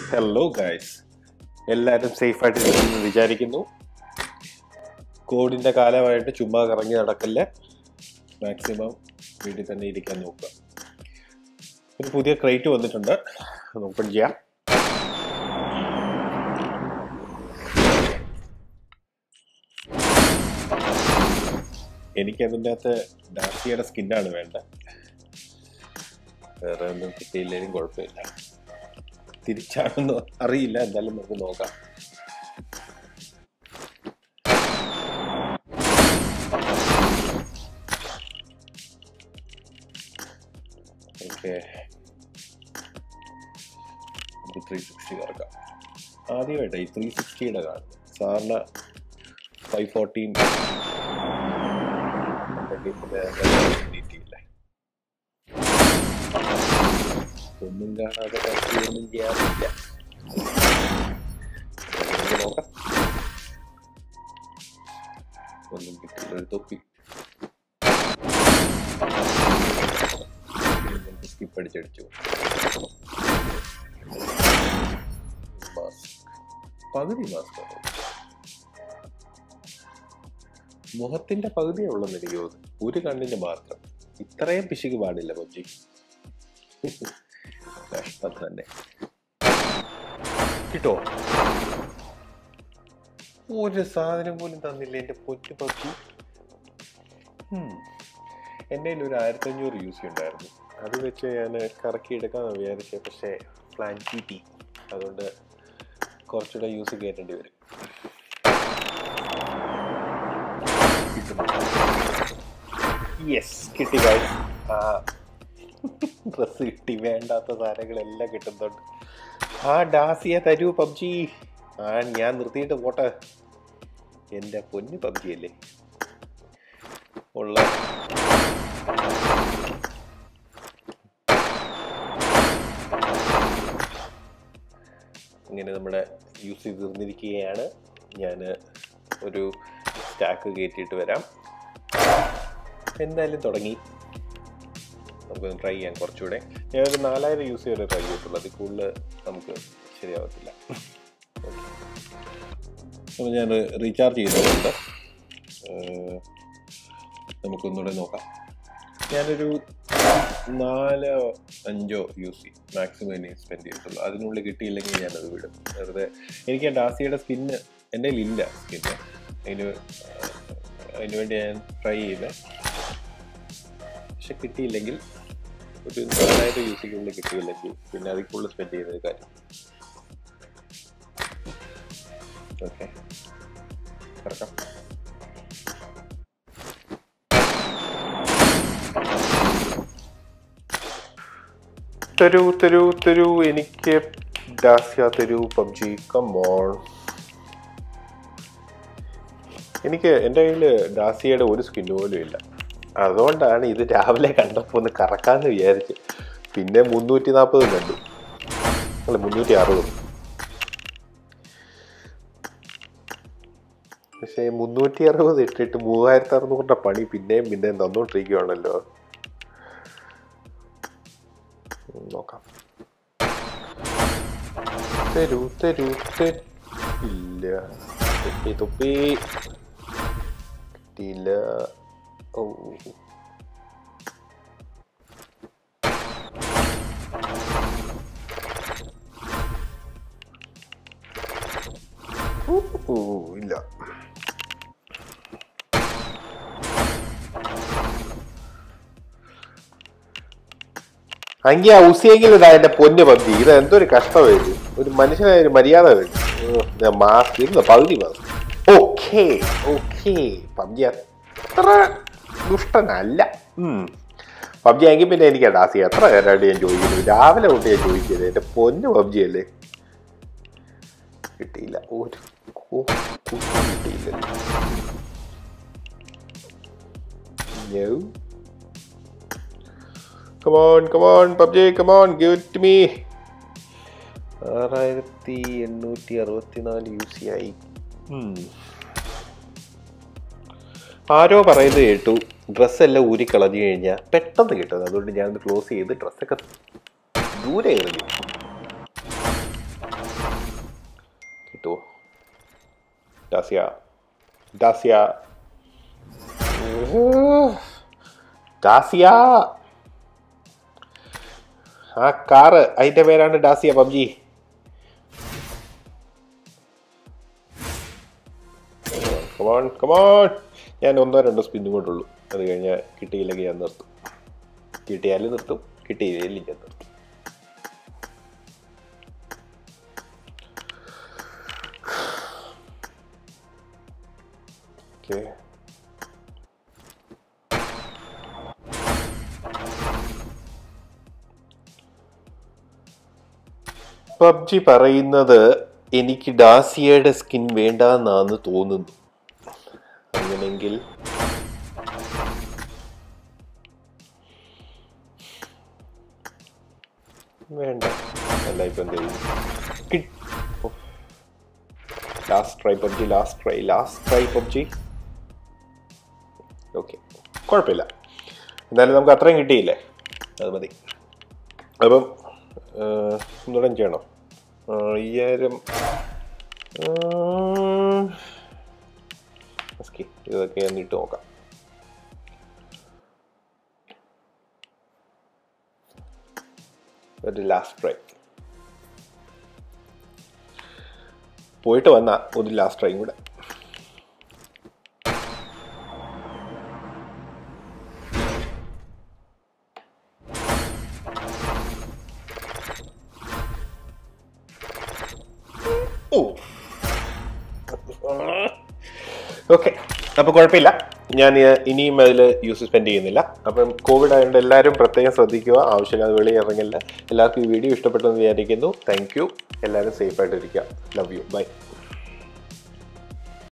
Hello guys, എല്ലാവരും സേഫായിട്ടിരിക്കുമെന്ന് വിചാരിക്കുന്നു. കോവിഡിൻ്റെ കാലമായിട്ട് ചുമ്മാ കറങ്ങി നടക്കല്ലേ, മാക്സിമം വീട്ടിൽ തന്നെ ഇരിക്കാൻ നോക്കുക. ഒരു പുതിയ ക്രേറ്റ് വന്നിട്ടുണ്ട്, ഓപ്പൺ ചെയ്യാം. എനിക്കതിൻ്റെ അകത്ത് ഡാസിയുടെ സ്കിന്നാണ് വേണ്ടത്, വേറെ ഒന്നും കിട്ടിയില്ലെങ്കിലും കുഴപ്പമില്ല. തിരിച്ചാണെന്ന് അറിയില്ല, എന്തായാലും നമുക്ക് നോക്കാം. ഓക്കെ, 360 കറക്കാം. ആദ്യമായിട്ട് ഈ 360യുടെ കാണും. സാറിന് 514 കിട്ടിയില്ലേ, ഒന്നും കാണാതെ ഒന്നും ചെയ്യാറില്ല. നോക്കാം, ഒന്നും കിട്ടിയില്ല. ഒരു തൊപ്പി സ്കിപ്പ് അടിച്ചടിച്ചു. പകുതി മാസ്ക്, മുഖത്തിന്റെ പകുതിയേ ഉള്ളെന്ന് എനിക്ക് തോന്നുന്നു, ഒരു കണ്ണിന്റെ മാത്രം. ഇത്രയും പിശുക്ക് പാടില്ല പബ്ജി, കഷ്ടം തന്നെ. കിട്ടോ, ഒരു സാധനം പോലും തന്നില്ല എന്റെ പൊന്നു പബ്ജി. എൻ്റെ കയ്യിൽ ഒരു 1500 യൂസ് ഉണ്ടായിരുന്നു, അത് വെച്ച് ഞാൻ കറക്കിയെടുക്കാമെന്ന് വിചാരിച്ചത്. പക്ഷേ പ്ലാൻ കിട്ടി, അതുകൊണ്ട് കുറച്ചുകൂടെ യൂസ് കയറ്റേണ്ടി വരും. യെസ്, കിട്ടി ഗൈസ്. ഡ്രസ് കിട്ടി, വേണ്ടാത്ത സാധനങ്ങളെല്ലാം കിട്ടുന്നുണ്ട്. ഡാസിയ തരൂ പബ്ജി. ഞാൻ നിർത്തിയിട്ട് പോട്ടെ, എൻ്റെ പൊന്നു പബ്ജി അല്ലേ ഉള്ള. ഇങ്ങനെ നമ്മുടെ യൂസ് ചെയ്ത് തീർന്നിരിക്കുകയാണ്. ഞാൻ ഒരു സ്റ്റാക്ക് കയറ്റിയിട്ട് വരാം. എന്തായാലും തുടങ്ങി, നമുക്ക് ട്രൈ ചെയ്യാം. കുറച്ചുകൂടെ ഞാനൊരു 4000 യൂസ് ചെയ്ത് ട്രൈ ചെയ്തിട്ടുള്ളൂ, അതിൽ കൂടുതൽ നമുക്ക് ശരിയാവത്തില്ല. അപ്പോൾ ഞാൻ റീചാർജ് ചെയ്തിട്ടുണ്ട്, നമുക്കൊന്നുകൂടെ നോക്കാം. ഞാനൊരു 4-5 യൂസ് ചെയ്യും മാക്സിമം ഇനി സ്പെൻഡ് ചെയ്തിട്ടുള്ളൂ. അതിനുള്ളിൽ കിട്ടിയില്ലെങ്കിൽ ഞാനത് വിടും വെറുതെ. എനിക്ക് ഡാസിയുടെ സ്കിന്ന് എൻ്റെ കയ്യിലില്ല, സ്കിന്ന്. അതിനുവേണ്ടി ഞാൻ ട്രൈ ചെയ്തേ, പക്ഷെ കിട്ടിയില്ലെങ്കിൽ ഒരു 4000 യൂസിക്കുള്ളിൽ കിട്ടിയില്ലെങ്കിൽ പിന്നെ അതിൽ കൂടുതൽ സ്പെൻഡ് ചെയ്യുന്നത് കാര്യം. ഓക്കെ, കിടക്കാം. തരൂ തരൂ തരൂ, എനിക്ക് ഡാസിയ തരൂ പബ്ജി, കമോൺ. എനിക്ക് എൻ്റെ കയ്യിൽ ഡാസിയയുടെ ഒരു സ്കിൻ പോലും ഇല്ല, അതുകൊണ്ടാണ് ഇത് രാവിലെ കണ്ടപ്പോൾ ഒന്ന് കറക്കാമെന്ന് വിചാരിച്ച്. പിന്നെ 340 കണ്ടു, അല്ല 360. പക്ഷേ 360 ഇട്ടിട്ട് 3600 പണി പിന്നെയും തന്നോണ്ടിരിക്കുകയാണല്ലോ. നോക്കാം. തരൂ തരൂ ഇല്ല, തൊപ്പി കിട്ടിയില്ല. ഓ, ഇല്ല. അങ്കി ആ ഉസിയെങ്കിലും ഇതാ എന്റെ പൊന്ന് പബ്ജി. ഇത് എന്തൊരു കഷ്ടമായിരുന്നു, ഒരു മനുഷ്യനായ ഒരു മര്യാദ വരും. മാസ്ക് ഇല്ല, പകുതി മാസ്ക്. ഓക്കെ ഓക്കെ, പബ്ജി അത്ര ദുഷ്ടനല്ല. പബ്ജി ആണെങ്കിൽ പിന്നെ എനിക്ക് ഡാസി എത്ര നേരമായിട്ട് ഞാൻ ചോദിക്കുന്നത്, രാവിലെ തൊട്ട് ഞാൻ ചോദിക്കുന്നത്. എന്റെ പൊന്ന് പബ്ജി അല്ലേ, കിട്ടിയില്ല, ഒരു കിട്ടിയില്ലല്ലോ. Come on, PUBG, come on, give it to me. 6864 use ആയി. ആരോ പറയുന്നത് കേട്ടു, ഡ്രസ്സെല്ലാം ഊരി കളഞ്ഞു കഴിഞ്ഞാൽ പെട്ടെന്ന് കിട്ടുന്നത്. അതുകൊണ്ട് ഞാനത് ക്ലോസ് ചെയ്ത് ഡ്രസ്സൊക്കെ ദൂരെ എറിഞ്ഞു. കിട്ടുമോ? ഡാസിയ ഡാസിയ ഡാസിയ ആ കാറ് അതിൻ്റെ പേരാണ് ഡാസിയ പബ്ജി. Come on come on. ഞാൻ 1-2 സ്പിന്നും കൊണ്ടുള്ളൂ. അത് കഴിഞ്ഞാൽ കിട്ടിയില്ലെങ്കിൽ ഞാൻ നിർത്തും. കിട്ടിയാലും നിർത്തും, കിട്ടിയില്ലെങ്കിൽ ഞാൻ നിർത്തും. ഓക്കെ, പബ്ജി പറയുന്നത് എനിക്ക് ഡാസിയയുടെ സ്കിൻ വേണ്ടെന്നാന്ന് തോന്നുന്നു. അങ്ങനെങ്കിൽ വേണ്ട. അല്ല ഇപ്പം എന്ത് ചെയ്യും? Last try PUBG, last try PUBG. Okay, കുഴപ്പമില്ല. എന്തായാലും നമുക്ക് അത്രയും കിട്ടിയില്ലേ, അത് മതി. അപ്പം ഒന്നുകൂടെ ചെയ്യണം. 5000 ഇതൊക്കെ എന്നിട്ട് നോക്കാം. ഒരു ലാസ്റ്റ് ട്രൈ പോയിട്ട് വന്ന ഒരു ലാസ്റ്റ് ട്രൈയും കൂടെ. ഓക്കെ, അപ്പോൾ കുഴപ്പമില്ല. ഞാൻ ഇനിയും അതിൽ യൂസ് സ്പെൻഡ് ചെയ്യുന്നില്ല. അപ്പം കോവിഡ് ആയതുകൊണ്ട് എല്ലാവരും പ്രത്യേകം ശ്രദ്ധിക്കുക, ആവശ്യമില്ലാതെ വെളിയിൽ ഇറങ്ങില്ല. എല്ലാവർക്കും ഈ വീഡിയോ ഇഷ്ടപ്പെട്ടെന്ന് വിചാരിക്കുന്നു. Thank you. എല്ലാവരും സേഫായിട്ടിരിക്കുക. Love you. ബൈ.